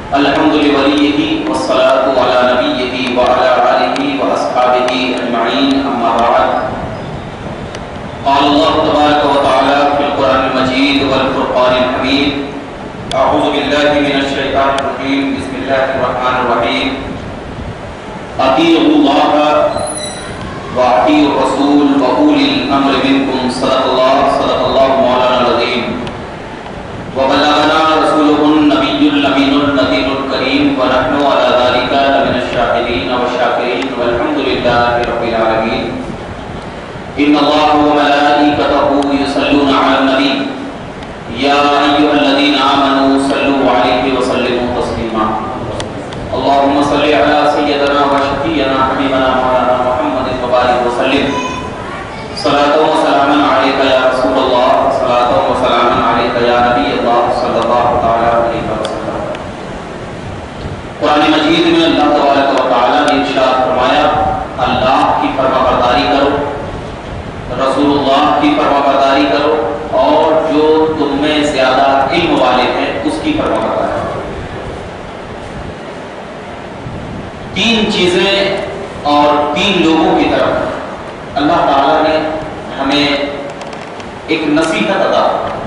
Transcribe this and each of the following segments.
الحمد لوليه والصلاة على نبيه وعلى آله وأصحابه أجمعين أما بعد قال الله تبارك وتعالى في القرآن المجيد والفرقان الحميد أعوذ بالله من الشيطان الرجيم بسم الله الرحمن الرحيم أطيعوا الله وأطيعوا الرسول وأولي الأمر منكم صدق الله مولانا العظيم وبلغنا رسوله النبي الأمين النذير الكريم ونحن على ذلك لمن الشاهدين والشاكرين والحمد لله رب العالمين إن الله وملائكته يصلون على النبي يا أيها الذين آمنوا صلوا عليه وسلموا تسليما اللهم صل على سيدنا وشفيعنا حبيبنا مولانا محمد وبارك وسلم صلاة وسلاما عليك يا رسول الله صلاة وسلاما عليك يا نبي الله صلی اللہ تعالی علیہ وسلم۔ قرآن مجید میں اللہ تبارک و تعالی نے ارشاد فرمایا اللہ کی فرما برداری کرو، رسول اللہ کی فرما برداری کرو، اور جو تم میں زیادہ علم والے ہیں اس کی فرما برداری کرو۔ تین چیزیں اور تین لوگوں کی طرف اللہ تعالیٰ نے ہمیں ایک نصیحت عطا،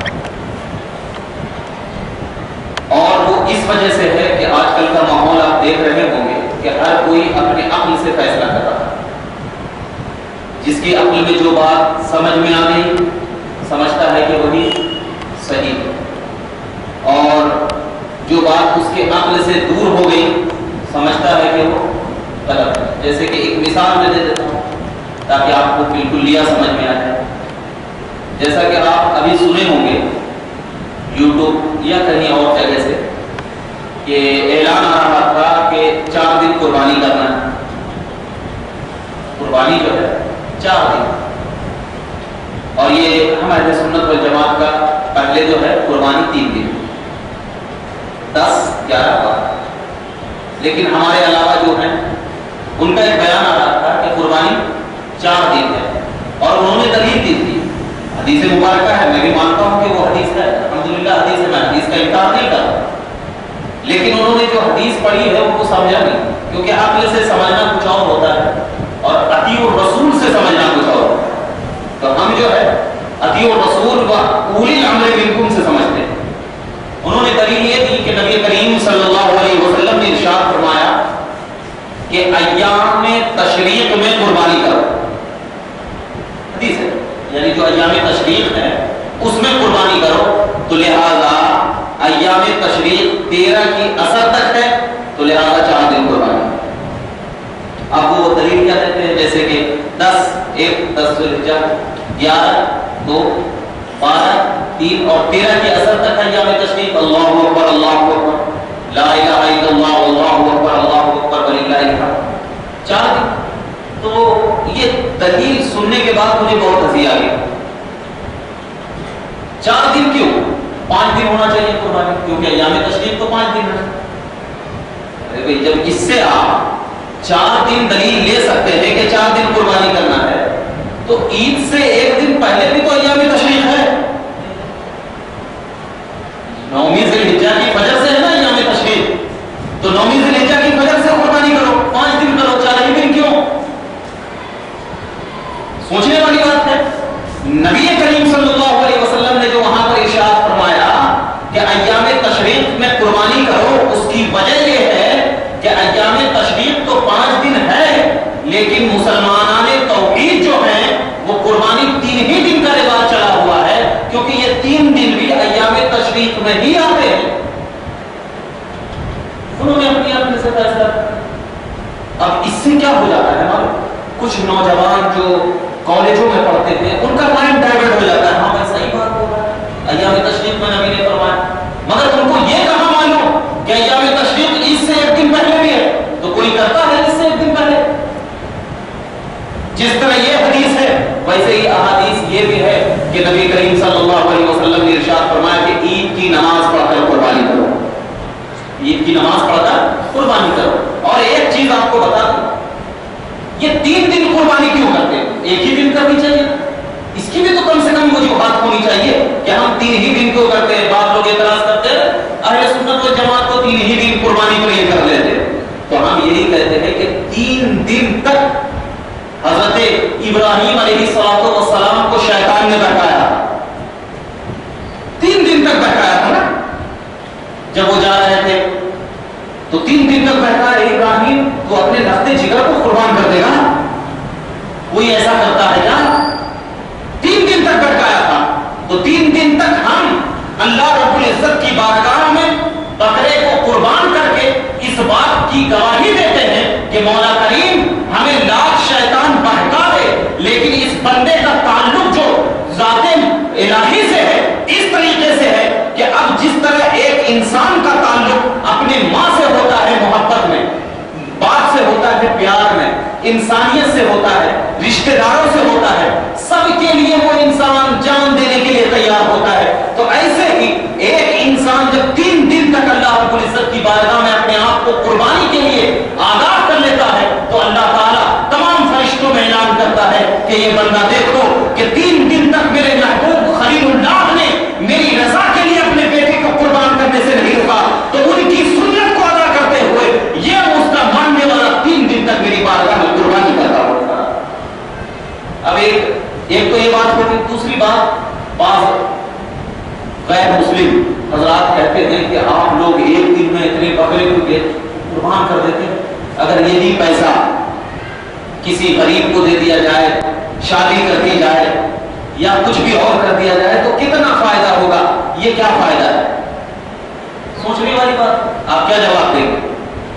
اور وہ اس وجہ سے ہے کہ آج کل کا ماحول آپ دیکھ رہے ہوں گے کہ ہر کوئی اپنے عقل سے فیصلہ کر رہا ہے۔ جس کی عقل میں جو بات سمجھ میں آ گئی سمجھتا ہے کہ وہی صحیح ہے، اور جو بات اس کے عقل سے دور ہو گئی سمجھتا ہے کہ وہ غلط ہے۔ جیسے کہ ایک مثال میں دے دیتا ہوں تاکہ آپ کو بالکل لیا سمجھ میں آ جائے۔ جیسا کہ آپ ابھی سنے ہوں گے یوٹیوب یا کہیں اور جگہ سے کہ اعلان آ رہا تھا کہ 4 دن قربانی کرنا ہے۔ قربانی جو ہے 4 دن، اور یہ ہمارے سنت والجماعت کا پہلے جو ہے قربانی 3 دن 10 11 12، لیکن ہمارے علاوہ جو ہیں ان کا ایک بیان آ رہا تھا کہ قربانی 4 دن ہے، اور انہوں نے دلیل دی تھی، حدیث مبارکہ ہے، میں بھی مانتا ہوں کہ وہ حدیث ہے، الحمدللہ حدیث ہے، میں حدیث کا انکار نہیں کرتا، لیکن انہوں نے جو حدیث پڑھی ہے وہ سمجھا نہیں، کیونکہ عقل سے سمجھنا کچھ اور ہوتا ہے اور اطیع الرسول سے سمجھنا کچھ اور ہوتا ہے۔ تو ہم جو ہے اطیع الرسول و اولی الامر منکم سے سمجھتے ہیں۔ انہوں نے دلیل یہ دی کہ نبی کریم صلی اللہ علیہ وسلم نے ارشاد فرمایا کہ ایام تشریق میں قربانی کرو، حدیث ہے، یعنی جو ایام تشریق ہے اس میں قربانی کرو، تو لہذا ایام تشریق 13 کی اثر تک ہے، تو لہذا 4 دن قربانی۔ اب وہ دلیل کیا دیتے ہیں، جیسے کہ 10 1 10 ذوالحجہ 11 2 12 3 اور 13 کی اثر تک ہے ایام تشریق۔ اللہ اکبر اللہ اکبر لا الہ الا اللہ اللہ اکبر وللہ الحمد، 4 دن۔ تو یہ دلیل سننے کے بعد مجھے بہت ہنسی آ گئی۔ 4 دن کیوں؟ 5 دن ہونا چاہیے قربانی، کیونکہ ایام تشریق تو 5 دن ہے۔ ارے بھائی جب اس سے آپ 4 دن دلیل لے سکتے ہیں کہ 4 دن قربانی کرنا ہے، تو عید سے 1 دن پہلے بھی تو ایام تشریق ہے، 9ویں ذوالحجہ کی فجر سے ہے نا ایام تشریق، تو 9ویں ذوالحجہ کی فجر سے قربانی کرو، 5 دن کرو، 4 ہی دن کیوں؟ سوچنے والی بات ہے۔ نبی کریم صلی اللہ علیہ وسلم نے جو وہاں پر ارشاد فرمایا کہ ایام تشریق میں قربانی کرو، اس کی وجہ یہ ہے کہ ایام تشریق تو 5 دن ہے، لیکن مسلمانان توحید جو ہیں وہ قربانی 3 ہی دن کا رواج چلا ہوا ہے، کیونکہ یہ 3 دن بھی ایام تشریق میں ہی آتے ہیں۔ انہوں نے اپنی اپنے سے فیصلہ۔ اب اس سے کیا ہو جاتا ہے، کچھ نوجوان جو کالجوں میں پڑھتے ہیں ان کا مائنڈ ڈائیورٹ ہو جاتا ہے، ہاں بھائی صحیح بات ہوگا، ایام تشریق میں نبی نے فرمایا، مگر ان کو یہ کہاں معلوم کہ ایام تشریق عید سے 1 دن پہلے بھی ہے، تو کوئی کرتا ہے عید سے 1 دن پہلے۔ جس طرح یہ حدیث ہے ویسے ہی احادیث یہ بھی ہے کہ نبی کریم صلی اللہ علیہ وسلم نے ارشاد فرمایا کہ عید کی نماز پڑھ کر قربانی کرو، عید کی نماز پڑھ کر قربانی کرو۔ اور ایک چیز آپ کو بتا دوں، یہ 3 دن قربانی کیوں کرتے ہیں؟ 1 ہی دن کرنی چاہیے، اس کی بھی تو کم سے کم وجوہات ہونی چاہیے کہ ہم 3 ہی دن کیوں کرتے ہیں۔ بعض لوگ اعتراض کرتے ہیں اہل سنت والجماعت کو تین ہی دن قربانی پر یہ کر لیتے. تو ہم یہی کہتے ہیں کہ 3 دن تک حضرت ابراہیم علیہ السلام کو شیطان نے بہکایا. 3 دن تک بہکایا تھا نا. جب وہ جا رہے تھے تو 3 دن تک بہکایا. ابراہیم تو اپنے نفتے جگر کو قربان کر دے گا. کوئی ایسا کرتا ہے کیا؟ 3 دن تک بہکایا تھا. تو 3 دن تک ہم اللہ رب العزت کی بارگاہ میں بکرے کو قربان کر کے اس بات کی گواہی دیتے ہیں کہ مولا کریم ہمیں لاکھ شیطان بہکا دے لیکن اس بندے کا تعلق جو ذات الہی سے ہے اس طریقے سے ہے کہ اب جس طرح ایک انسان کا تعلق اپنے ماں سے ہوتا ہے محبت میں، باپ سے ہوتا ہے پیار میں، انسانیت سے ہوتا ہے، رشتہ داروں سے ہوتا ہے، سب کے لیے وہ انسان جان دینے کے لیے تیار ہوتا ہے. تو ایسے ہی ایک انسان جب 3 دن تک اللہ رب العزت کی بارگاہ میں اپنے آپ کو قربانی کے لیے آگاہ کر لیتا ہے تو اللہ تعالیٰ تمام فرشتوں میں اعلان کرتا ہے کہ یہ بندہ دیکھو کہ 3 دن تک میرے محبوب خلیل اللہ نے میری رضا کے لیے اپنے بیٹے کو قربان کرنے سے نہیں رکا. تو ان کی سنت کو ادا کرتے ہوئے یہ اس کا ماننے والا 3 دن تک میری بارگاہ میں قربانی کرتا ہوگا. اب ایک تو یہ بات ہوگی. دوسری بات، بعض غیر مسلم حضرات کہتے ہیں کہ آپ لوگ ایک دن میں اتنے بکرے کو قربان کر دیتے ہیں. اگر یہ بھی پیسہ کسی غریب کو دے دیا جائے، شادی کر دی جائے یا کچھ بھی اور کر دیا جائے تو کتنا فائدہ ہوگا؟ یہ کیا فائدہ ہے؟ سوچنے والی بات. آپ کیا جواب دیں گے؟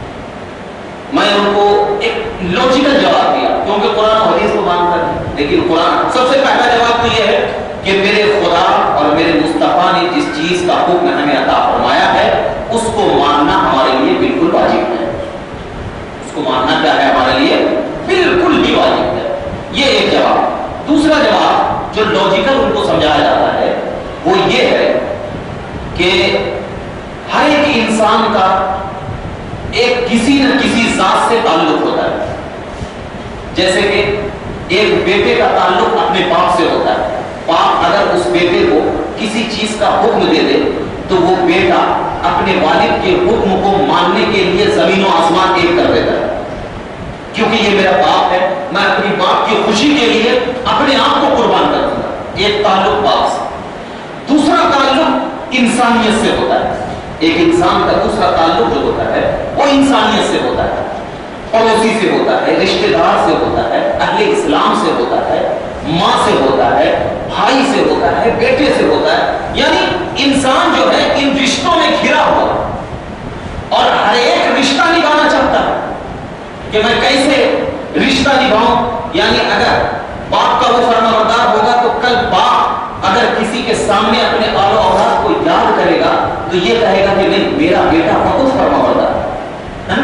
میں ان کو ایک لوجیکل جواب دیا کیونکہ قرآن و حدیث کو مانتا ہے. لیکن قرآن سب سے پہلا جواب تو یہ ہے کہ میرے خدا اور میرے مصطفیٰ نے جس چیز کا حکم ہمیں عطا فرمایا ہے اس کو ماننا ہمارے لیے بالکل واجب ہے. اس کو ماننا کیا ہے ہمارے لیے؟ بالکل بھی واجب ہے. یہ ایک جواب. دوسرا جواب جو لوجیکل ان کو سمجھایا جاتا ہے وہ یہ ہے کہ ہر ایک انسان کا ایک کسی نہ کسی ذات سے تعلق ہوتا ہے. جیسے کہ ایک بیٹے کا تعلق اپنے باپ سے ہوتا ہے. باپ اگر اس بیٹے کو کسی چیز کا حکم دے دے تو وہ بیٹا اپنے والد کے حکم کو ماننے کے لیے زمین و آسمان ایک کر دیتا ہے کیونکہ یہ میرا باپ ہے، میں اپنی باپ کی خوشی کے لیے اپنے آپ کو قربان کر دوں گا. ایک تعلق باپ سے. دوسرا تعلق انسانیت سے ہوتا ہے. ایک انسان کا دوسرا تعلق جو ہوتا ہے وہ انسانیت سے ہوتا ہے، پڑوسی سے ہوتا ہے، رشتہ دار سے ہوتا ہے، اہل اسلام سے ہوتا ہے، ماں سے ہوتا ہے، بھائی سے ہوتا ہے، بیٹے سے ہوتا ہے. یعنی انسان جو ہے ان رشتوں میں گھرا ہوا اور ہر ایک رشتہ نبھانا چاہتا ہے کہ میں کیسے رشتہ نبھاؤں. یعنی اگر باپ کا وہ فرما بردار ہوگا تو کل باپ اگر کسی کے سامنے اپنے آل و اولاد کو یاد کرے گا تو یہ کہے گا کہ نہیں میرا بیٹا بہت فرما بردار ہے.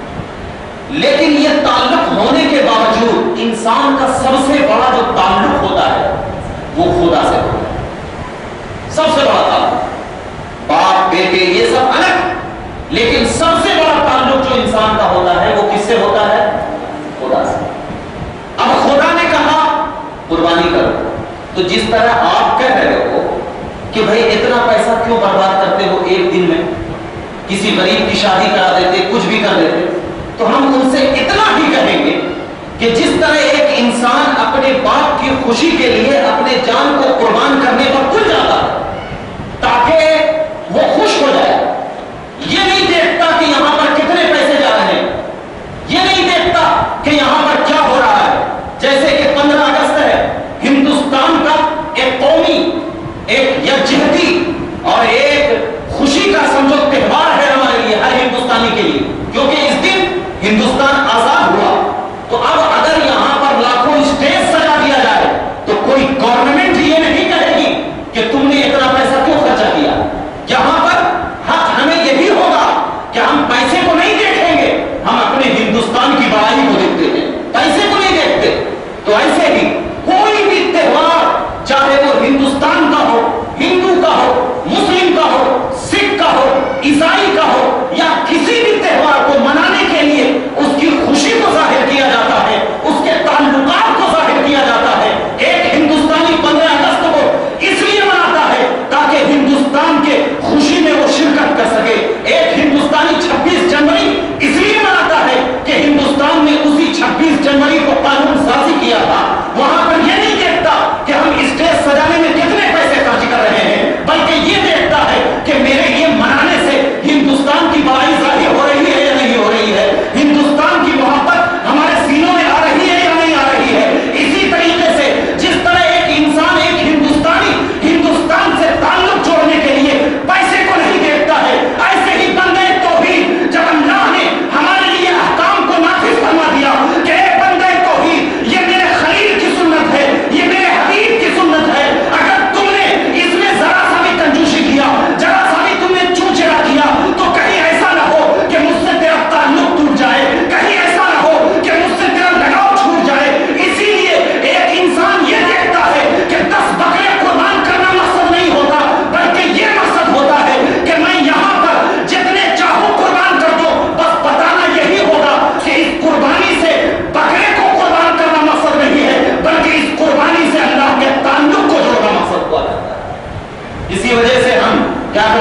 لیکن یہ تعلق ہونے کے باوجود انسان کا سب سے بڑا جو تعلق ہوتا ہے وہ خدا سے ہوتا ہے. سب سے بڑا تعلق باپ بیٹے یہ سب الگ، لیکن سب سے بڑا تعلق جو انسان کا ہوتا ہے وہ کس سے ہوتا ہے؟ خدا سے. اب خدا نے کہا قربانی کرو تو جس طرح آپ کہہ رہے ہو کہ بھائی اتنا پیسہ کیوں برباد کرتے ہو ایک دن میں، کسی غریب کی شادی کرا دیتے، کچھ بھی کر دیتے، تو ہم ان سے اتنا ہی کہیں گے کہ جس طرح ایک انسان اپنے باپ کی خوشی کے لیے اپنے جان کو قربان کرنے پر تل جاتا تاکہ وہ خوش ہو جائے، یہ نہیں دیکھتا کہ یہاں پر کتنے پیسے جا رہے ہیں، یہ نہیں دیکھتا کہ یہاں پر کیا ہو رہا ہے. جیسے کہ 15 اگست ہے، ہندوستان کا ایک قومی، ایک یکجہتی اور ایک خوشی کا سمجھو تہوار ہے ہمارے لیے، ہر ہندوستانی کے لیے، کیونکہ اس دن ہندوستان آزاد ہوا. تو اب اگر یہاں پر لاکھوں اسٹیج سجا دیا جائے تو کوئی گورنمنٹ یہ نہیں کہے گی کہ تم نے اتنا پیسہ کیوں خرچہ کیا. یہاں پر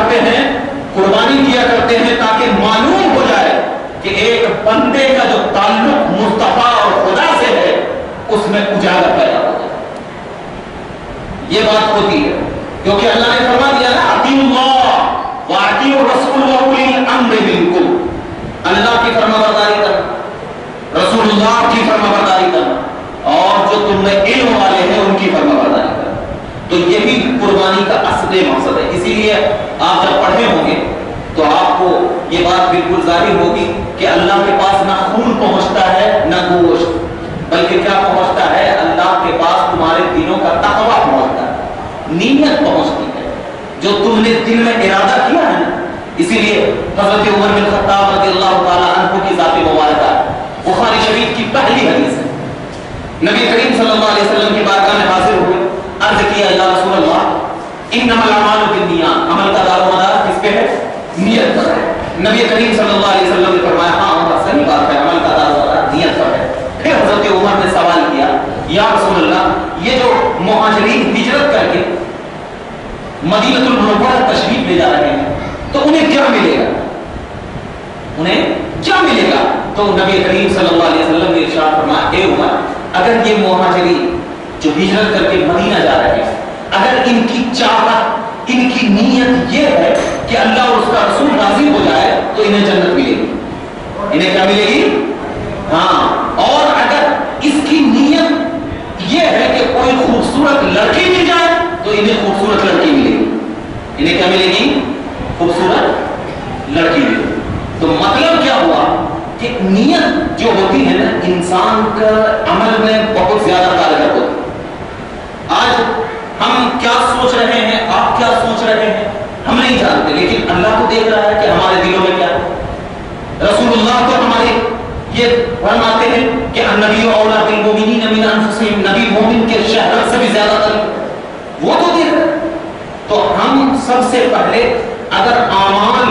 کرتے ہیں, قربانی کیا کرتے ہیں تاکہ معلوم ہو جائے کہ ایک بندے کا جو تعلق مصطفیٰ اور خدا سے ہے اس میں اجاگر پیدا ہو جائے. یہ بات ہوتی ہے کیونکہ اللہ نے فرما دیا نا اطیعوا اللہ واطیعوا الرسول واولی الامر منکم. اللہ کی فرمانبرداری کرنا, رسول اللہ کی فرمانبرداری کرنا, اور جو تم میں علم والے ہیں ان کی فرمانبرداری کرنا. تو یہی قربانی کا اصل مقصد ہے. اسی لیے آپ جب پڑھے ہوں گے تو آپ کو یہ بات بالکل ظاہر ہوگی کہ اللہ کے پاس نہ خون پہنچتا ہے نہ گوشت, بلکہ کیا پہنچتا ہے, اللہ کے پاس تمہارے دلوں کا تقویٰ پہنچتا ہے, نیت پہنچتی ہے جو تم نے دل میں ارادہ کیا ہے. اسی لیے حضرت عمر بن خطاب رضی اللہ تعالیٰ عنہ کی ذات مبارکہ بخاری شریف کی پہلی حدیث ہے. نبی کریم صلی اللہ علیہ وسلم کی بارگاہ میں حاضر ہوئے, عرض کیا یا رسول اللہ انما الاعمال بالنیات, عمل کا دار و مدار کس پہ ہے, نیت پر ہے. نبی کریم صلی اللہ علیہ وسلم نے فرمایا ہاں عمر صحیح بات ہے, عمل کا دار و مدار نیت پر ہے. پھر حضرت عمر نے سوال کیا یا رسول اللہ یہ جو مہاجرین ہجرت کر کے مدینہ المنورہ تشریف لے جا رہے ہیں تو انہیں کیا ملے گا, انہیں کیا ملے گا؟ تو نبی کریم صلی اللہ علیہ وسلم نے ارشاد فرمایا اے عمر اگر یہ مہاجرین جو ہجرت کر کے مدینہ جا رہے ہیں اگر ان کی چاہت ان کی نیت یہ ہے کہ اللہ اور اس کا رسول راضی ہو جائے تو انہیں جنت ملے گی. انہیں کیا ملے گی؟ ہاں. اور اگر اس کی نیت یہ ہے کہ کوئی خوبصورت لڑکی مل جائے تو انہیں خوبصورت لڑکی ملے گی. انہیں کیا ملے گی؟ خوبصورت لڑکی ملے گی. تو مطلب کیا ہوا کہ نیت جو ہوتی ہے نا انسان کا عمل میں بہت زیادہ کارگر ہوتی ہے. آج ہم کیا سوچ رہے ہیں, آپ کیا سوچ رہے ہیں ہم نہیں جانتے, لیکن اللہ تو دیکھ رہا ہے کہ ہمارے دلوں میں کیا ہے. رسول اللہ تو ہمارے یہ فرماتے ہیں کہ النبی اولی بالمؤمنین من انفسہم, نبی مومن کے شہرت سے بھی زیادہ تر وہ تو دیکھ رہے ہیں. تو ہم سب سے پہلے اگر اعمال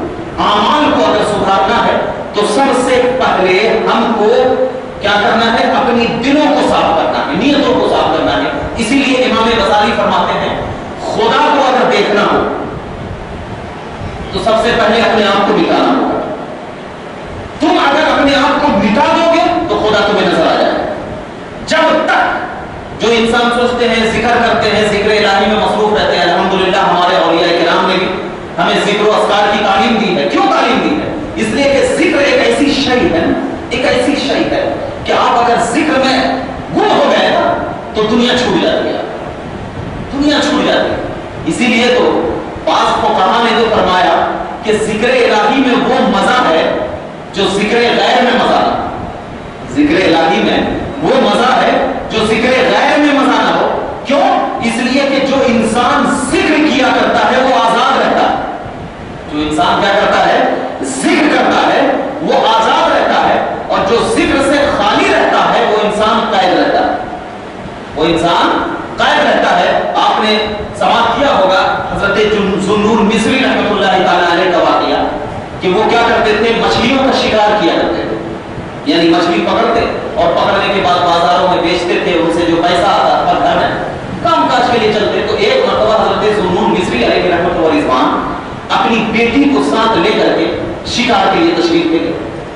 کو اگر سدھارنا ہے تو سب سے پہلے ہم کو کیا کرنا ہے, اپنی دلوں کو صاف کرنا ہے, نیتوں کو صاف کرنا ہے. اسی لیے امام غزالی فرماتے ہیں خدا کو اگر دیکھنا ہو تو سب سے پہلے اپنے آپ کو مٹانا ہوگا. تم اگر اپنے آپ کو مٹا دو گے تو خدا تمہیں نظر آ جائے. جب تک جو انسان سوچتے ہیں ذکر کرتے ہیں ذکر الہی میں مصروف رہتے ہیں, الحمدللہ ہمارے اولیاء کرام نے بھی ہمیں ذکر و اذکار کی تعلیم دی ہے. کیوں تعلیم دی ہے؟ اس لیے کہ ذکر ایک ایسی شے ہے, ایک ایسی شے ہے کہ آپ اگر ذکر میں گم ہو گئے نا تو دنیا چھوٹ جاتی ہے, دنیا چھوٹ جاتی ہے. اسی لیے تو بعض فقہا نے جو فرمایا کہ ذکر الہی میں وہ مزہ ہے جو ذکر غیر میں مزہ نہ. ذکر الہی میں وہ مزہ ہے جو ذکر غیر میں مزہ نہ ہو. کیوں؟ اس لیے کہ جو انسان ذکر کیا کرتا ہے وہ آزاد رہتا ہے. جو انسان کیا کرتا ہے, ذکر کرتا ہے, وہ آزاد رہتا ہے. اور جو ذکر سے خالی رہتا ہے وہ انسان قید رہتا ہے, وہ انسان قید رہتا ہے. آپ نے سماعت کیا ہوگا حضرت ذوالنور مصری رحمۃ اللہ تعالی علیہ کا واقعہ کہ وہ کیا کرتے تھے, مچھلیوں کا شکار کیا کرتے تھے. یعنی مچھلی پکڑتے اور پکڑنے کے بعد بازاروں میں بیچتے تھے, ان سے جو پیسہ آتا تھا گھر میں کام کاج کے لیے چلتے. تو ایک مرتبہ حضرت ذوالنور مصری علیہ رحمۃ و رضوان اپنی بیٹی کو ساتھ لے کر کے شکار کے لیے تشریف لے گئے.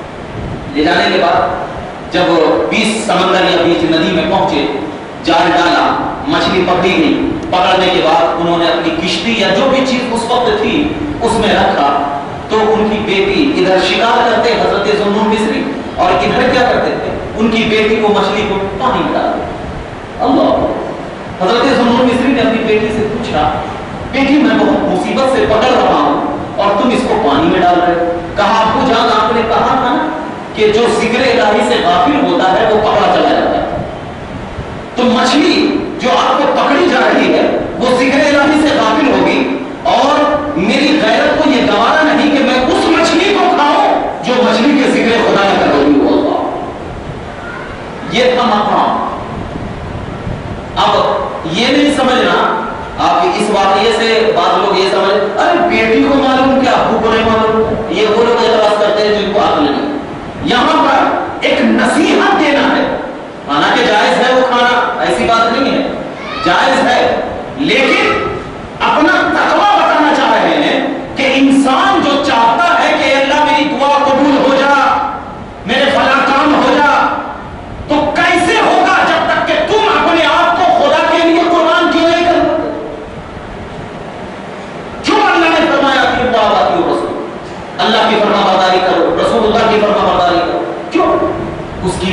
لے جانے کے بعد جب بیچ سمندر یا بیچ ندی میں پہنچے, جال ڈالا, مچھلی پکڑی گئی. پکڑنے کے بعد انہوں نے اپنی کشتی یا جو بھی چیز اس وقت تھی اس میں رکھا. تو ان کی بیٹی ادھر شکار کرتے حضرت ذوالنور مصری, اور ادھر کیا کرتے تھے, ان کی بیٹی کو مچھلی کو پانی میں ڈال دیا. اللہ. حضرت ذوالنور مصری نے اپنی بیٹی سے پوچھا, بیٹی میں بہت مصیبت سے پکڑ رہا ہوں اور تم اس کو پانی میں ڈال رہے. کہا ابو جان آپ نے کہا تھا نا کہ جو ذکر الہی سے غافل ہوتا ہے وہ پکڑا چلا جاتا ہے. تو مچھلی جو آپ کو پکڑی جا رہی ہے وہ ذکر الہی سے غافل ہوگی, اور میری غیرت کو یہ گوارا نہیں کہ میں اس مچھلی کو کھاؤں جو مچھلی کے ذکر خدا نہ کر رہی ہو. یہ تھا مقام. اب یہ نہیں سمجھنا آپ اس واقعے سے بعض لوگ یہ سمجھ ارے بیٹی کو معلوم کیا, ابو کو نہیں معلوم, یہ وہ لوگ اعتراض کرتے ہیں جن کو عقل نہیں. یہاں پر ایک نصیحت دینا ہے. مانا کہ جائز ہے وہ کھانا, ایسی بات نہیں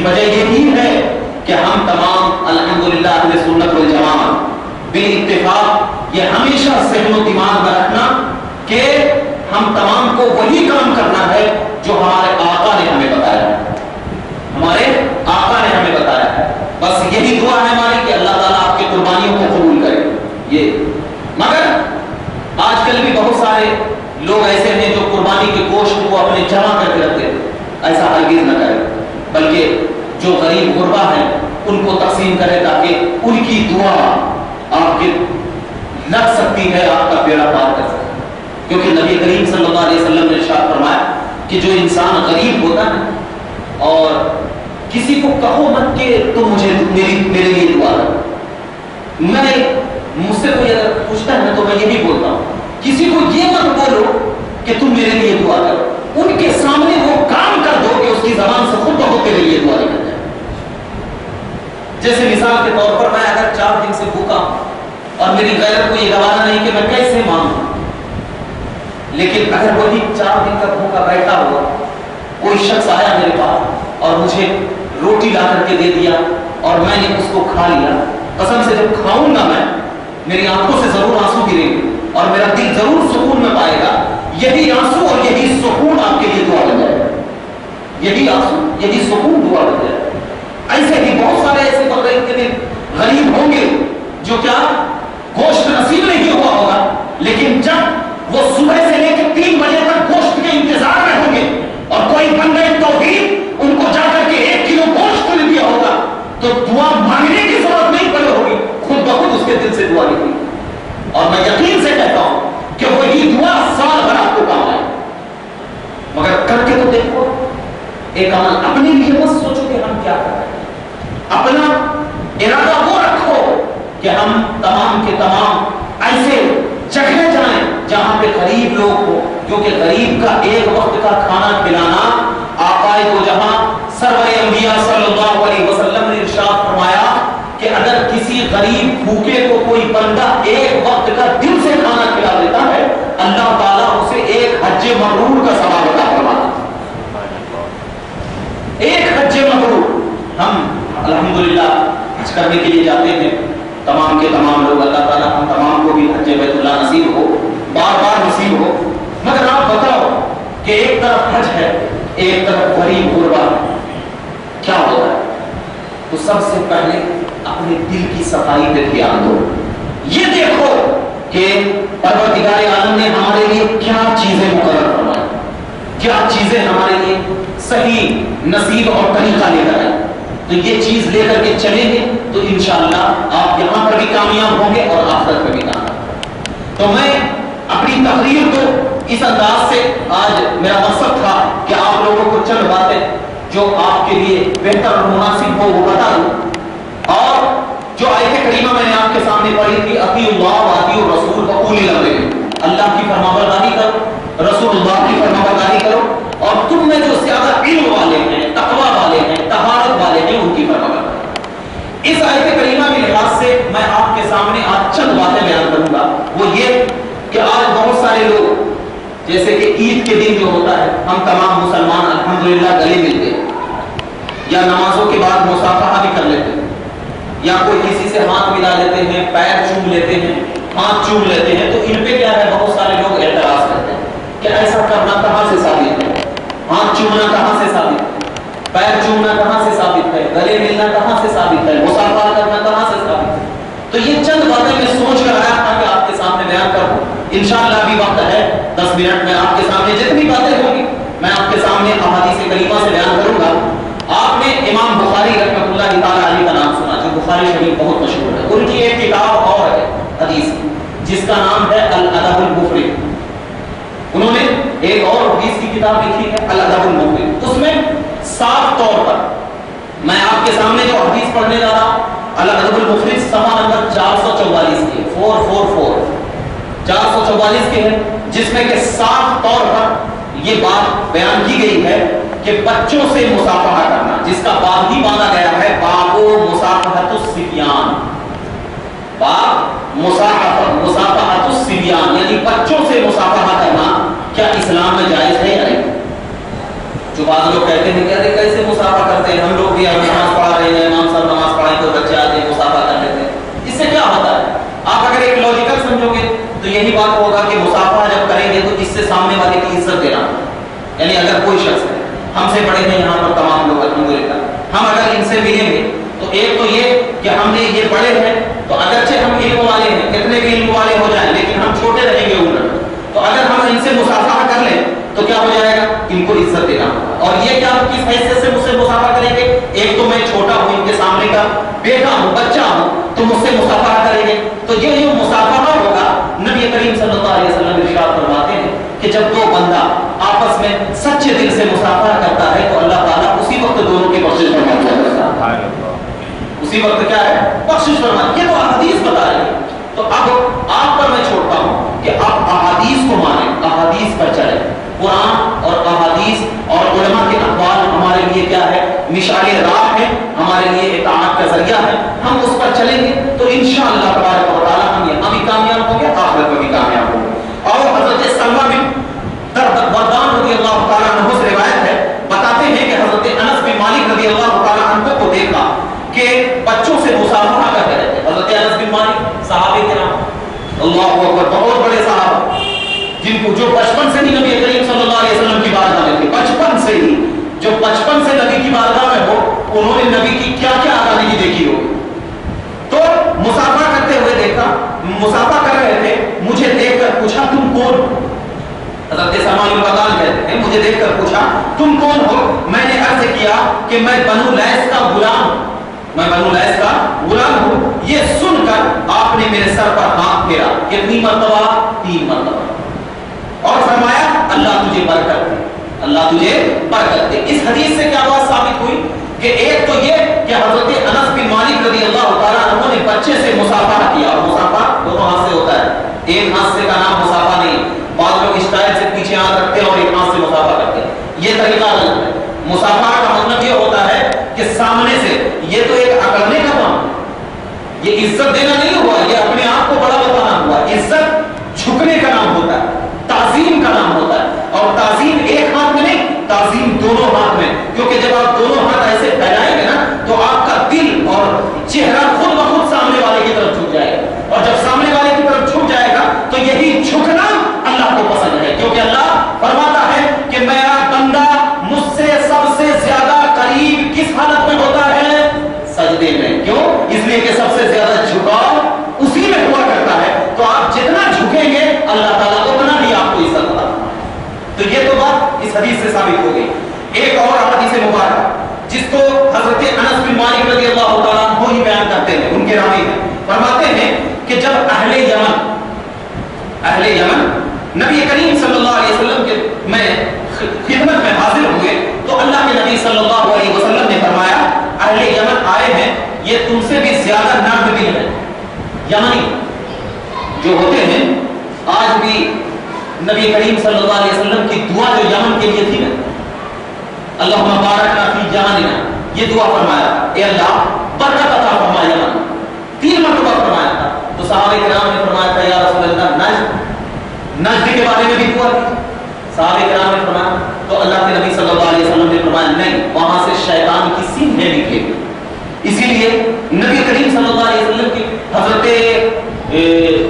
وجہ یہی ہے کہ ہم تمام الحمدللہ اہل سنت والجماعت بالاتفاق یہ ہمیشہ ذہن و دماغ میں رکھنا کہ ہم تمام کو وہی کام کرنا ہے جو ہمارے آقا نے ہمیں بتایا ہے، ہمارے آقا نے ہمیں بتایا ہے. بس یہی دعا ہے ہماری کہ اللہ تعالیٰ آپ کی قربانیوں کو قبول کرے. یہ مگر آج کل بھی بہت سارے لوگ ایسے ہیں جو قربانی کے گوشت کو اپنے جمع کر کے رکھتے ہیں. ایسا ہرگز نہ کرے، بلکہ جو غریب غربا ہیں ان کو تقسیم کرے تاکہ ان کی دعا آپ کے لگ سکتی ہے، آپ کا بیڑا پار کر سکتے. کیونکہ نبی کریم صلی اللہ علیہ وسلم نے ارشاد فرمایا کہ جو انسان غریب ہوتا ہے اور کسی کو کہو مت کہ تم مجھے میرے لیے دعا کرو. مجھ سے کوئی اگر پوچھتا ہے تو میں یہی بولتا ہوں، کسی کو یہ مت بولو کہ تم میرے لیے دعا کرو. ان کے سامنے وہ کام کر دو کہ اس کی زبان سے خود بخود تیرے لیے دعا نکل جائے. جیسے مثال کے طور پر میں اگر 4 دن سے بھوکا اور میری غیرت کو یہ گوانا نہیں کہ میں کیسے مانگوں، لیکن اگر وہی 4 دن کا بھوکا بیٹھا ہوا کوئی شخص آیا میرے پاس اور مجھے روٹی لا کر کے دے دیا اور میں نے اس کو کھا لیا، قسم سے جب کھاؤں گا میں میری آنکھوں سے ضرور آنسو گریں گے اور میرا دل ضرور سکون میں پائے گا. یہی آنسو اور یہی سکون آپ کے لیے دعا بن جائے گا. یہی آنسو یہی سکون دعا بن جائے گا. ایسے ہی بہت سارے ایسے بقرعید کے دن غریب ہوں گے جو کیا گوشت نصیب نہیں ہوا ہوگا، لیکن جب وہ صبح سے لے کے 3 بجے تک گوشت کے انتظار میں ہوں گے اور کوئی بندہ توحید ان کو جا کر کے 1 کلو گوشت مل دیا ہوگا تو دعا مانگنے کی ضرورت نہیں پڑی ہوگی، خود بخود اس کے دل سے دعا نکلی. اور میں یقین سے کہتا ہوں کہ وہی دعا سال بھر آپ کو کام آئے. مگر کر کے تو دیکھو ایک عمل. اپنے لیے مت سوچو کہ ہم کیا کر رہے ہیں، اپنا ارادہ وہ رکھو کہ ہم تمام کے تمام ایسے جگہ جائیں جہاں پہ غریب لوگ ہو، کیونکہ غریب کا ایک وقت کا کھانا کھلانا آقائے کو جہاں سرور انبیاء صلی اللہ علیہ وسلم نے ارشاد فرمایا کہ اگر کسی غریب بھوکے کو کوئی بندہ ایک وقت کا دل سے کھانا کھلا دیتا ہے اللہ تعالیٰ اسے ایک حج مبرور کا ثواب عطا فرماتا ہے. ایک حج مبرور. ہم الحمدللہ حج کرنے کے لیے جاتے ہیں تمام کے تمام لوگ. اللہ تعالیٰ ہم تمام کو بھی حج بیت اللہ نصیب ہو، بار بار نصیب ہو. مگر آپ بتاؤ کہ ایک طرف حج ہے ایک طرف غریب غربا ہے، کیا ہوتا ہے؟ تو سب سے پہلے اپنے دل کی صفائی پہ دھیان دو. یہ دیکھو کہ پروردگار عالم نے ہمارے لیے کیا چیزیں مقرر فرمائی، کیا چیزیں ہمارے لیے صحیح نصیب اور طریقہ لے کر آئی. تو یہ چیز لے کر کے چلیں گے تو انشاءاللہ آپ یہاں پر بھی کامیاب ہوں گے اور آخرت میں بھی کامیاب. تو میں اپنی تقریر کو اس انداز سے آج میرا مقصد تھا کہ آپ لوگوں کو چند باتیں جو آپ کے لیے بہتر اور مناسب ہو وہ بتا دوں. اور جو آیت کریمہ میں نے آپ کے سامنے پڑھی تھی اطیعوا اللہ واطیعوا الرسول واولی الامر منکم، اللہ کی فرمانبرداری کرو، رسول اللہ کی فرمانبرداری کرو، اور تم میں جو زیادہ علم والے ہیں، تقوی والے ہیں، طہارت والے ہیں ان کی فرمانبرداری. اس آیت کریمہ کے لحاظ سے میں آپ کے سامنے آج چند باتیں بیان کروں گا. وہ یہ کہ آج بہت سارے لوگ جیسے کہ عید کے دن جو ہوتا ہے ہم تمام مسلمان الحمدللہ گلے ملتے ہیں یا نمازوں کے بعد مصافحہ بھی کر لیتے ہیں یا کوئی کسی سے ہاتھ ملا لیتے ہیں، پیر چوم لیتے ہیں، ہاتھ چوم لیتے ہیں. تو ان پہ کیا ہے بہت سارے لوگ اعتراض کرتے ہیں کہ ایسا کرنا کہاں سے ثابت ہے، ہاتھ چومنا کہاں سے ثابت ہے، پیر چومنا کہاں سے ثابت ہے، گلے ملنا کہاں سے ثابت ہے، مصافحہ کرنا کہاں سے ثابت ہے. تو یہ چند باتیں میں سوچ کر آیا تھا کہ آپ کے سامنے بیان کروں. انشاءاللہ ابھی وقت ہے 10 منٹ میں آپ کے سامنے جتنی باتیں ہوں گی میں آپ کے سامنے احادیث کریمہ سے بیان کروں گا. آپ نے امام بخاری رحمۃ اللہ تعالی علیہ کا نام سنا جو بخاری شریف بہت مشہور ہے. ان کی ایک کتاب اور ہے حدیث جس کا نام ہے الادب المفرد. انہوں نے ایک اور حدیث کی کتاب لکھی ہے الادب المفرد. اس میں صاف طور پر میں آپ کے سامنے جو حدیث پڑھنے جا رہا ہوں الادب المفرد صفحہ نمبر 444 کے 444 کے ہے، جس میں کہ صاف طور پر یہ بات بیان کی گئی ہے کہ بچوں سے مصافحہ کرنا، جس کا باب ہی باندھا گیا ہے باب مصافحۃ الصبیان. باب مصافحۃ الصبیان یعنی بچوں سے مصافحہ کرنا کیا اسلام میں جائز ہے یا نہیں. जो बाद लोग कहते हैं कि अरे कैसे मुसाफा करते हैं, हम लोग भी अब नमाज पढ़ा रहे हैं, इमाम साहब नमाज पढ़ाए तो बच्चे आते हैं मुसाफा कर लेते हैं, इससे क्या होता है? आप अगर एक लॉजिकल समझोगे तो यही बात होगा कि मुसाफा जब करेंगे तो इससे सामने वाले की इज्जत देना, यानी अगर कोई शख्स है, हमसे बड़े हैं यहाँ पर तमाम लोग अल्हम्दुलिल्लाह, हम अगर इनसे मिलेंगे तो एक तो ये कि हमने ये बड़े हैं तो अगरचे हम इल्म वाले हैं, कितने भी इल्म वाले हो जाएं, लेकिन हम छोटे रहेंगे उनमें, तो अगर हम इनसे मुसाफा कर लें तो क्या हो जाएगा? इनको इज्जत देना। और ये क्या किस हैसियत से मुझसे मुसाफा करेंगे? एक तो मैं छोटा हूँ, इनके सामने का बेटा हूँ, बच्चा हूँ, तो मुझसे मुसाफा करेंगे। तो ये जो मुसाफा होगा, नबी करीम सल्लल्लाहु अलैहि वसल्लम इरशाद फरमाते हैं कि जब दो बंदा आपस में सच्चे दिल से मुसाफा करता है तो अल्लाह ताला उसी वक्त दोनों की बख्शिश फरमाता है। उसी वक्त क्या है? बख्शिश फरमाता है। ये तो हदीस बता रही है। तो अब आप पर मैं छोड़ता हूँ कि आप अहादीस को माने, अहादीस पर चले। कुरान और अहादीस और उलमा के अक़वाल हमारे लिए क्या है? मिशाल राह है, हमारे लिए इताअत का जरिया है। हम उस पर चलेंगे तो इंशाअल्लाह तबारक व तआला हम यहाँ भी कामयाब होंगे, आखिरत में भी कामयाब होंगे। और हज़रत सलमा बिन बरदान रज़ियल्लाहु तआला अन्हु से रिवायत है, बताते हैं कि हज़रत अनस बिन मालिक रज़ियल्लाहु तआला अन्हु को देखा कि बच्चों से मुसाफहा करते रहते। हज़रत अनस बिन मालिक सहाबे किराम, अल्लाहु अकबर, बहुत बड़े सहाबा, जिनको जो बचपन से ही नबी करीम सल्लल्लाहु अलैहि वसल्लम की बारगाह में थे, बचपन से ही, जो बचपन से नबी की बारगाह में हो, उन्होंने नबी की क्या क्या अदायगी देखी होगी। तो मुसाफा करते हुए देखा, मुसाफा कर रहे थे, मुझे देखकर पूछा तुम कौन? हज़रत सलमा बिन बरदान कहते हैं, मुझे देखकर पूछा तुम कौन हो? मैंने अर्ज किया कि मैं बनु लैस का गुलाम, मैं बनु लैस का गुलाम हूं। ये सुनकर आपने मेरे सर पर हाथ फेरा। कितनी मर्तबा? 3 मर्तबा। और फरमाया अल्लाह तुझे बरकत दे, अल्लाह तुझे बरकत दे। इस हदीस से क्या बात साबित हुई कि एक तो ये कि हज़रत अनस बिन मालिक रज़ियल्लाहु तआला अन्हु ने बच्चे से मुसाफा किया, और मुसाफा दोनों हाथ से होता है, एक हाथ से का नाम मुसाफा नहीं। बाद लोग स्टाइल से पीछे हाथ रखते हैं और एक हाथ से मुसाफा करते हैं, ये तरीका गलत है। मुसाफा का मतलब ये होता है कि सामने से, ये तो एक अकड़ने का काम, ये इज्जत देना नहीं हुआ, ये अपने आप को बड़ा बताना हुआ। इज्जत झुकने का नाम होता है, ताज़ीम का नाम होता है, और ताज़ीम एक हाथ में नहीं, ताज़ीम दोनों हाथ में, क्योंकि जब आप दोनों हाथ ऐसे फैलाएंगे ना तो आपका दिल और चेहरा खुद ब खुद सामने वाले की तरफ झुक जाएगा, और जब सामने वाले की तरफ झुक जाएगा तो यही झुकना अल्लाह को पसंद है, क्योंकि अल्लाह फरमाता है कि मेरा बंदा मुझसे सबसे ज्यादा करीब किस हालत में होता है? सजदे में। क्यों? इसलिए कि सबसे ज्यादा झुकाव उसी में हुआ करता है। तो आप जितना झुकेंगे अल्लाह ताला उतना ही आपको इज्जत देगा। तो ये तो बात इस हदीस से साबित हो गई। एक और हदीस मुबारक जिसको हज़रत अनस बिन मालिक रज़ियल्लाहु तआला अन्हु ही बयान करते हैं, उनके रावी हैं, फरमाते हैं कि जब अहले यमन नबी करीम सल्लल्लाहु अलैहि वसल्लम के में खिदमत में हाजिर हुए तो अल्लाह के नबी सल्लल्लाहु अलैहि वसल्लम ने फरमाया अहले यमन आए हैं, ये तुमसे भी ज्यादा नर्म दिल है। यमनी जो होते हैं, आज भी नबी करीम सल्लल्लाहु अलैहि वसल्लम की दुआ जो यमन के लिए थी ना, अल्लाहुम्मा बारिक लना फी जमानिना, ये दुआ फरमाया, ए अल्लाह बरकत अता फरमा यमन, 3 मरतबा फरमाया था। तो सहाबे किराम ने फरमाया था या रसूल अल्लाह नज्द के बारे में भी दुआ की। सहाबे किराम ने फरमाया, तो अल्लाह के नबी सल्लल्लाहु अलैहि वसल्लम ने फरमाया नहीं, वहां से शैतान की सींगें निकलेगी। इसीलिए नबी करीम सल्लल्लाहु अलैहि वसल्लम की हजरत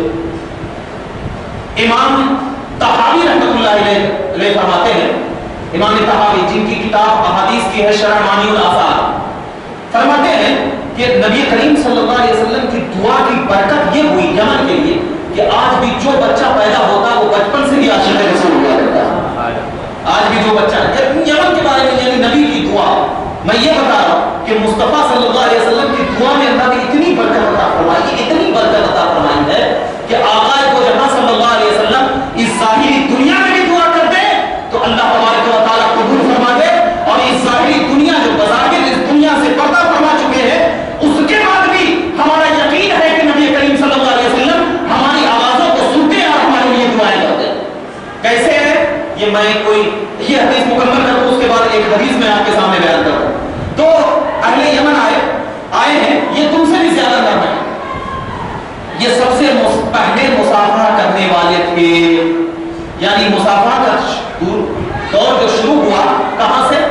इमाम तहावी रहमतुल्लाह अलैह फरमाते हैं, इमाम तहावी जिनकी किताब अहादीस की है शरह मानिउल आसार, फरमाते हैं कि नबी करीम सल्लल्लाहु अलैहि वसल्लम की दुआ की बरकत ये हुई यमन के लिए कि आज भी जो बच्चा पैदा होता है वो बचपन से ही आशिक़ रसूल हुआ करता है। आज भी जो बच्चा यमन के बारे में, यानी नबी की दुआ, मैं ये बता रहा हूँ कि मुस्तफा सल्लल्लाहु अलैहि वसल्लम की दुआ में अल्लाह ने इतनी बरकत अता फरमाई, इतनी बरकत अता फरमाई है कि आका को जहां सल्लल्लाहु अलैहि वसल्लम इस ज़ाहिरी दुनिया में भी दुआ कर दे तो अल्लाह तबारक व तआला कबूल फरमा दे, और इस ज़ाहिरी दुनिया जो बज़ाहिर इस दुनिया से पर्दा फरमा चुके हैं, उसके बाद भी हमारा यकीन है कि नबी करीम सल्लल्लाहु अलैहि वसल्लम हमारी आवाजों को सुनते और हमारे लिए दुआएं करते। कैसे है ये, मैं कोई ये हदीस मुकम्मल कर दूं, उसके बाद एक हदीस मैं आपके सामने बयान करूं। तो अहले यमन आए हैं, ये तुमसे भी ज्यादा नर्म है। ये सबसे पहले मुसाफा करने वाले थे, यानी मुसाफा का दौर जो शुरू हुआ कहां से?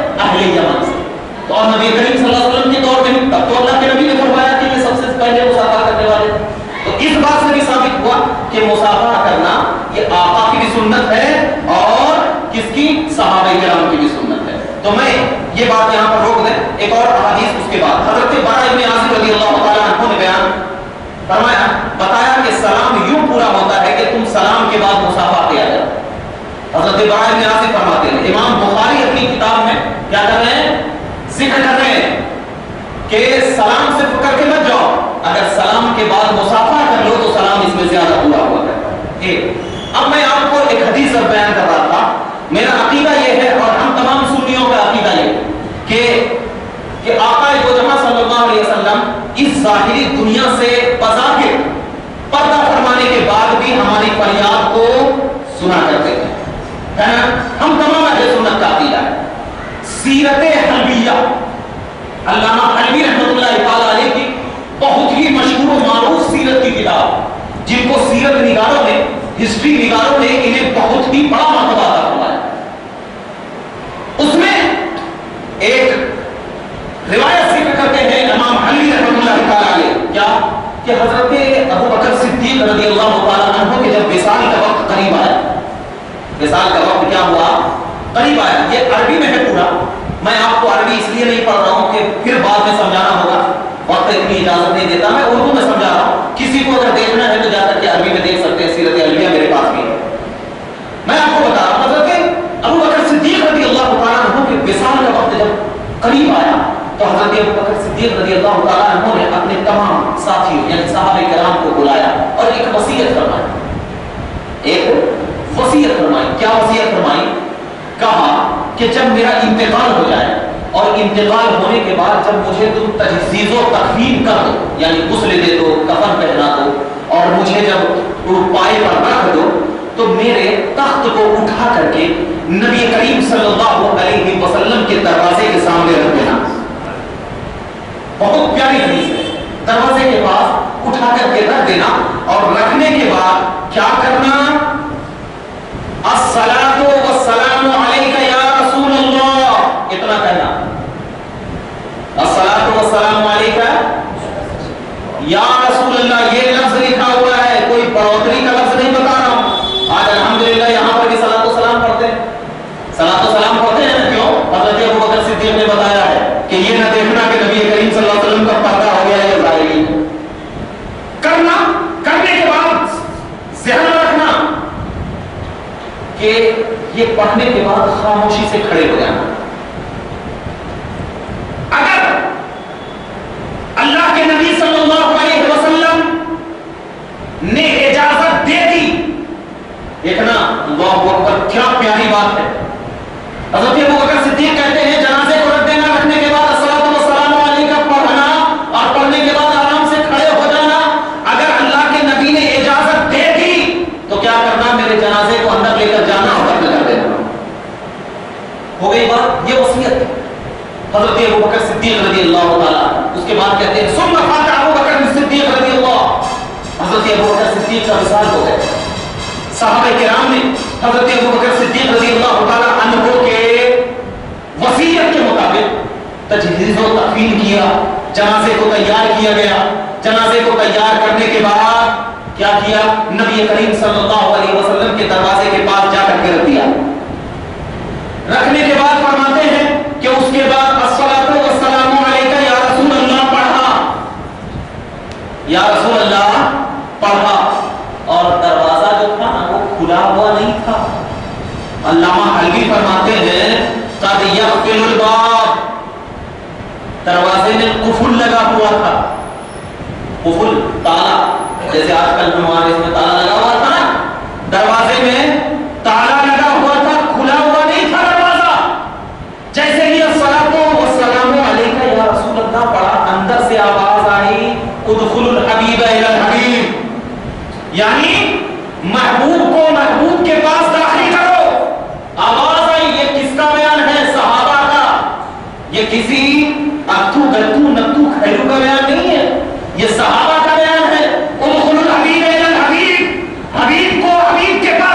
گئی یمن سے. تو اور نبی کریم صلی اللہ علیہ وسلم کے دور میں تب تو اللہ کے نبی نے فرمایا کہ یہ سب سے پہلے مصافحہ کرنے والے. تو اس بات سے بھی ثابت ہوا کہ مصافحہ کرنا یہ آقا کی بھی سنت ہے اور کس کی؟ صحابہ کرام کی بھی سنت ہے. تو میں یہ بات یہاں پر روک دیں. ایک اور حدیث اس کے بعد حضرت براء بن عازب رضی اللہ تعالیٰ عنہ نے بیان فرمایا، بتایا کہ سلام یوں پورا ہوتا ہے کہ تم سلام کے بعد مصافحہ کیا جائے. حضرت براء بن عازب فرماتے ہیں، امام بخاری اپنی کتاب میں کیا کر رہے ہیں؟ ذکر کر رہے ہیں کہ سلام صرف کر کے مت جاؤ، اگر سلام کے بعد مصافحہ کر لو تو سلام اس میں زیادہ پورا ہوا کرتا ہے. اب میں آپ کو ایک حدیث بیان کر رہا تھا. میرا عقیدہ یہ ہے اور ہم تمام سنیوں کا عقیدہ یہ کہ آقا دو جہاں صلی اللہ علیہ وسلم اس ظاہری دنیا سے بظاہر پردہ فرمانے کے بعد بھی ہماری فریاد کو سنا کرتے ہیں. ہم تمام اہل سنت کا عقیدہ ہے. سیرت حلبیہ علامہ حلبی رحمۃ اللہ تعالی علیہ کی بہت ہی مشہور و معروف سیرت کی کتاب، جن کو سیرت نگاروں نے، ہسٹری نگاروں نے انہیں بہت ہی بڑا مرتبہ عطا فرمایا. اس میں ایک روایت ذکر کرتے ہیں امام حلبی رحمۃ اللہ تعالی علیہ کیا کہ حضرت ابو بکر صدیق رضی اللہ تعالی عنہ کے جب وصال کا وقت قریب آیا، وصال کا وقت کیا ہوا؟ قریب آیا. یہ عربی میں ہے پورا، میں آپ کو عربی اس لیے نہیں پڑھ رہا ہوں کہ پھر بعد میں سمجھانا ہوگا، وقت اتنی اجازت نہیں دیتا. میں اردو میں سمجھا رہا ہوں. کسی کو اگر دیکھنا ہے تو جا کر کے عربی میں دیکھ سکتے ہیں. سیرت حلبیہ میرے پاس بھی ہے. میں آپ کو بتا رہا ہوں حضرت ابو بکر صدیق رضی اللہ تعالیٰ عنہ کے وصال کا وقت جب قریب آیا تو حضرت ابو بکر صدیق رضی اللہ تعالیٰ عنہ نے اپنے تمام ساتھیوں یعنی صحابہ کرام کو بلایا اور ایک وصیت فرمائی. ایک وصیت فرمائی. کیا وصیت فرمائی؟ کہا کہ جب میرا انتقال ہو جائے اور انتقال ہونے کے بعد جب مجھے تم تجہیز و تکفین کر دو، یعنی غسل دے دو، کفن پہنا دو اور مجھے جب پائے پر رکھ دو تو میرے تخت کو اٹھا کر کے نبی کریم صلی اللہ علیہ وسلم کے دروازے کے سامنے رکھ دینا. بہت پیاری حدیث ہے. دروازے کے پاس اٹھا کر کے رکھ دینا اور رکھنے کے بعد کیا کرنا؟ الصلاۃ والسلام علیک یا رسول اللہ، اتنا کہنا. الصلاۃ والسلام علیک یا رسول اللہ. یہ لفظ لکھا ہوا ہے، کوئی بڑھوتری کا لفظ نہیں بتا رہا ہوں. آج الحمدللہ یہاں پر بھی صلاۃ والسلام پڑھتے ہیں. صلاۃ والسلام پڑھتے ہیں نا. کیوں؟ حضرت ابو بکر صدیق نے بتایا ہے کہ یہ نہ دیکھنا کہ نبی کریم صلی اللہ علیہ وسلم کا پردہ ہو گیا ہے ظاہری. کرنا، کرنے کے بعد ذہن میں رکھنا کہ یہ پڑھنے کے بعد خاموشی سے کھڑے ہو جانا. اگر اللہ کے نبی صلی اللہ علیہ وسلم نے اجازت دے دی، دیکھنا اللہ اکبر کیا پیاری بات ہے. حضرت ابو بکر صدیق کہتے ہیں جنازے کو رکھ دینا، رکھنے کے بعد الصلاۃ والسلام علیہ کا پڑھنا اور پڑھنے کے بعد آرام سے کھڑے ہو جانا. اگر اللہ کے نبی نے اجازت دے دی تو کیا کرنا؟ میرے جنازے کو اندر لے کر جانا اور دفن کر دینا. ہو گئی بات. یہ وصیت حضرت ابو بکر صدیق رضی اللہ تعالیٰ. اس کے بعد کہتے ہیں ثم مات ابو بکر صدیق رضی اللہ. حضرت ابو بکر صدیق کا وصال ہو گیا. صحابہ کرام نے حضرت ابو بکر صدیق رضی اللہ تعالیٰ عنہ کے وصیت کے مطابق تجہیز و تکفین کیا. جنازے کو تیار کیا گیا. جنازے کو تیار کرنے کے بعد کیا کیا؟ نبی کریم صلی اللہ علیہ وسلم کے دروازے کے پاس جا کر کے رکھ دیا. رکھنے کے بعد فرماتے ہیں کہ اس کے بعد الصلاۃ والسلام علیک یا رسول اللہ پڑھا. یا رسول اللہ پڑھا اور دروازہ جو تھا وہ کھلا ہوا نہیں تھا. علامہ حلبی فرماتے ہیں قد یقفل الباب، دروازے میں قفل لگا ہوا تھا. قفل تالا، جیسے آج کل ہمارے اس میں تالا لگا ہوا تھا نا، دروازے میں تالا لگا ہوا تھا، کھلا ہوا نہیں تھا دروازہ. جیسے ہی الصلاۃ والسلام علیک یا رسول اللہ پڑھا، اندر سے آواز آئی ادخلوا الحبیب الی الحبیب، یعنی محبوب کو محبوب کے پاس داخل کرو. آواز آئی. یہ کس کا بیان ہے؟ صحابہ کا. یہ کسی اتو گتو نتو کھیلو کا بیان نہیں ہے، یہ صحابہ کا بیان ہے. ادخلوا الحبیب الی الحبیب، حبیب کو حبیب کے پاس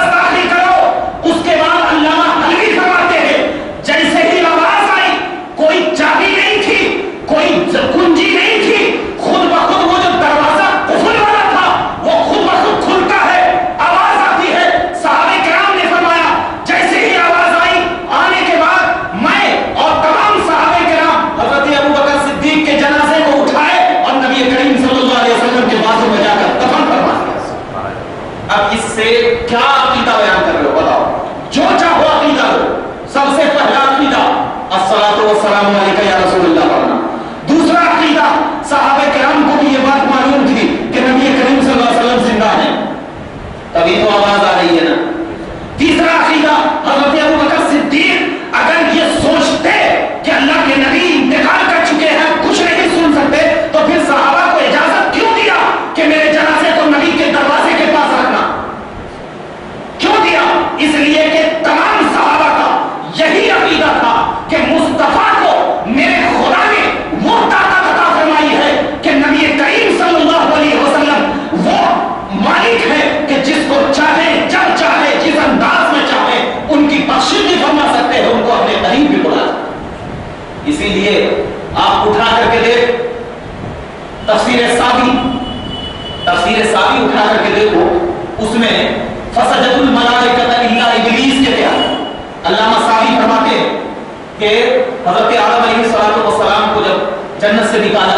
अस्सलामु अलैका या रसूल अल्लाह पढ़ना। दूसरा अकीदा, सहाबा किराम को भी ये बात मालूम थी कि नबी करीम सल्लल्लाहु अलैहि वसल्लम जिंदा है, तभी तो आवाज आ रही है ना। तीसरा अकीदा, हजरत अबू बकर सिद्दीक अगर ये सोचते कि अल्लाह के नबी इंतकाल कर चुके हैं, कुछ नहीं सुन सकते, तो फिर सहाबा को इजाजत क्यों दिया कि मेरे जनाजे को नबी के दरवाजे के पास रखना? क्यों दिया? इसलिए कि तमाम सहाबा का यही अकीदा था कि मुस्तफा को मेरे खुदा ने वो ताकत अता फरमाई है कि नबी करीम सल्लल्लाहु अलैहि वसल्लम वो मालिक है कि जिसको चाहे, जब चाहे, जिस अंदाज में चाहे उनकी बख्शिश भी फरमा सकते हैं, उनको अपने करीब भी बुला सकते। इसीलिए आप उठा करके देख तफसीर सावी उठा करके देखो, उसमें फसजतुल मलाइकत इल्ला इब्लीस के क्या अल्लामा सावी फरमाते हैं कि हजरत आदम अलैहिस्सलातु वस्सलाम को जब जन्नत से निकाला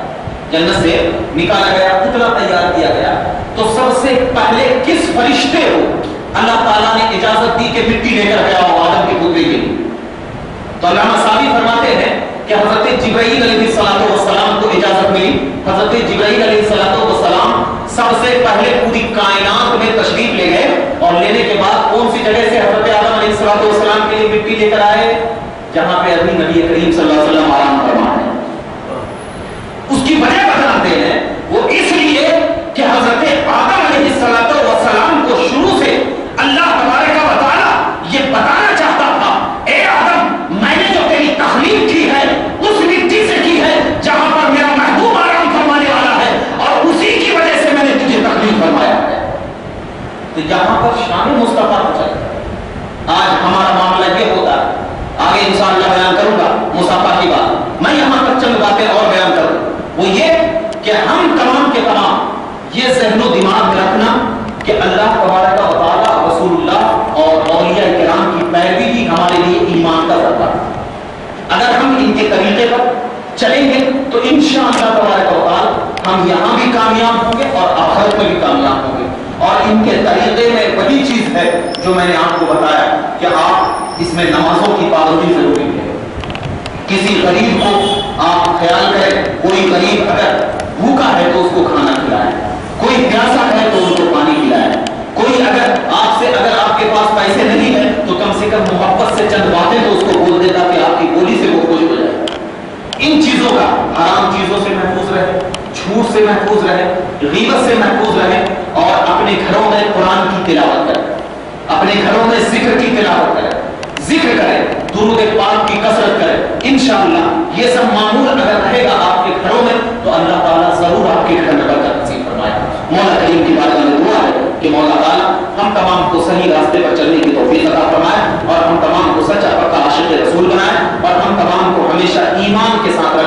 गया, पुतला तैयार किया गया, तो सबसे पहले किस फरिश्ते को अल्लाह ताला ने इजाजत दी कि मिट्टी लेकर के आओ आदम के पुतले के लिए? तो अल्लामा सावी फरमाते हैं कि हजरत जिब्राइल अलैहिस्सलातु वस्सलाम को इजाजत मिली। हजरत जिब्राइल अलैहिस्सलातु वस्सलाम सबसे पहले पूरी कायनात में तशरीफ ले गए, और लेने के बाद कौन सी जगह से हजरत आदम अलैहिस्सलातु वस्सलाम के लिए मिट्टी लेकर आए? जहां पे अभी नबी करीम सल्लल्लाहु अलैहि वसल्लम आराम फरमा है। उसकी वजह बताते हैं, वो इसलिए कि हजरत आदम अलैहिस्सलातु वस्सलाम को शुरू से अल्लाह तबारक व तआला ये बताना चाहता था, ए आदम, मैंने जो तेरी तखलीक की है उस मिट्टी से की है जहां पर मेरा महबूब आराम फरमाने वाला है, और उसी की वजह से मैंने तुझे तकलीफ फरमाया है। तो यहां पर शान मुस्तफा को चलता है। आज हमारा मामला ये होता है, आगे इंशाअल्लाह बयान करूंगा मुसाफा की बात, मैं यहां पर चंद बातें और बयान करूं। वो ये कि हम तमाम के तमाम ये ज़हनो दिमाग में रखना कि अल्लाह तबारक व तआला, रसूलुल्लाह और औलिया किराम की पैरवी ही हमारे लिए ईमान का ज़रिया है। अगर हम इनके तरीके पर चलेंगे तो इंशाअल्लाह तबारक व तआला हम यहाँ भी कामयाब होंगे और आखिरत में भी कामयाब होंगे। और इनके तरीके में वही चीज है जो मैंने आपको बताया कि आप इसमें नमाजों की पाबंदी जरूरी है। किसी गरीब को आप ख्याल करें, कोई गरीब अगर भूखा है तो उसको खाना खिलाएं, कोई प्यासा है तो उसको पानी खिलाएं, कोई अगर आपके पास पैसे नहीं है तो कम से कम मोहब्बत से चंद बातें तो उसको बोल देता कि आपकी बोली से वो खुश हो जाए। इन चीजों का, हराम चीजों से महफूज रहे, झूठ से महफूज रहे, गीबत से महफूज रहे, और अपने घरों में कुरान की तिलावत करें, अपने घरों में जिक्र की तिलावत करें, जिक्र करें, दुरूद पाक की कसरत करें। इंशाअल्लाह ये सब मामूल अगर रहेगा आपके घरों में तो अल्लाह ताला जरूर आपके घर में बरकत नसीब फरमाएगा। मौला करीम की बात में दुआ है कि मौला ताला हम तमाम को सही रास्ते पर चलने की तौफीक अता फरमाए, और हम तमाम को सच्चा पक्का आशिक रसूल बनाए, और हम तमाम को हमेशा ईमान के साथ